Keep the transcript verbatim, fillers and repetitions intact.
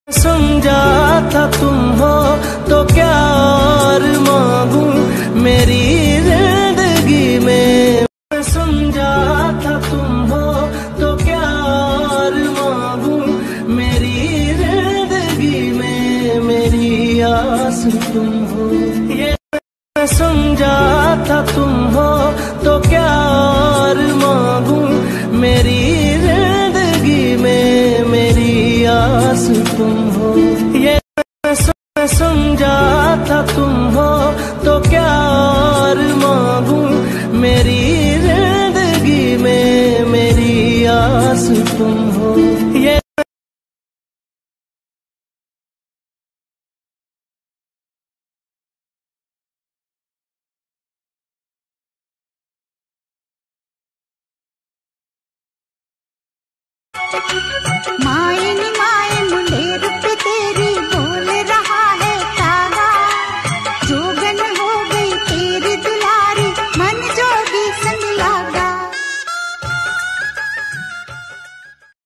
समझा था तुम हो तो क्या और मांगू मेरी जिंदगी में। समझा था तुम हो तो क्या और मांगू मेरी जिंदगी में, मेरी आस तुम हो। ये समझा था तुम हो तो क्या और मांगू मेरी जिंदगी में, मेरी आस तुम हो। ये समझा था तुम हो तो क्या और मांगू मेरी जिंदगी में, मेरी आस तुम हो। ये माया